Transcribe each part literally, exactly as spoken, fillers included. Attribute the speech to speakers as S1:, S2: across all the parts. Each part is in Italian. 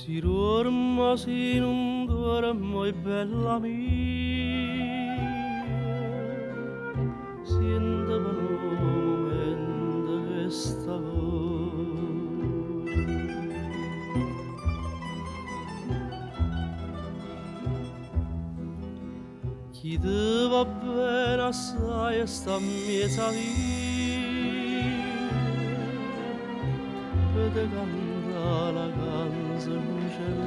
S1: Si dormo, si non dormo, è bella mia, siente per un momento che stavo. Chi ti va bene assai e sta miezza via, per te canta la canzone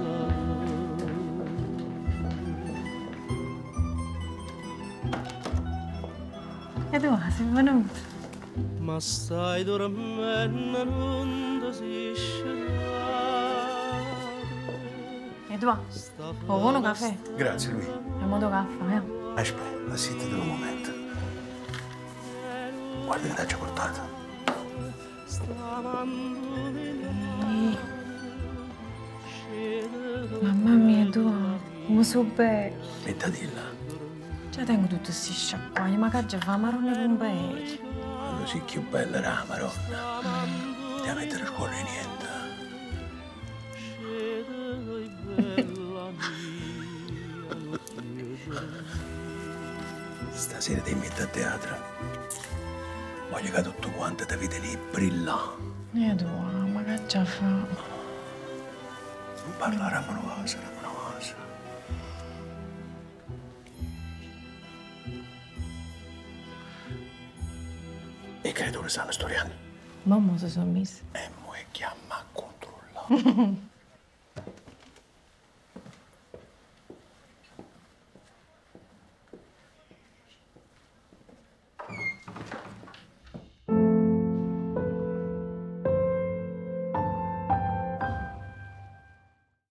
S2: Edoardo, sei venuto?
S1: Ma stai dormendo, non ti si scegliere.
S2: Edoardo, vuoi un caffè?
S3: Grazie, lui.
S2: È modo caffè, eh?
S3: Aspetta, zittiti un momento. Guarda che ti ho portato.
S2: Mamma mia, Edoardo, come so bene.
S3: Mettadilla.
S2: Già tengo tutti questi sciacquagli, ma che già fa marrone con belli.
S3: Quando sei più bella era la Maronna. Non ti mettere a scuola niente. Stasera ti metto a teatro. Voglio che tutto quanto ti vede lì brillare.
S2: Edoardo, ma che già fa?
S3: Non parlare a mano cosa, a mano cosa. I creatori stanno storiando.
S2: Mamma si sono messi.
S3: E mo' chiama a controllare.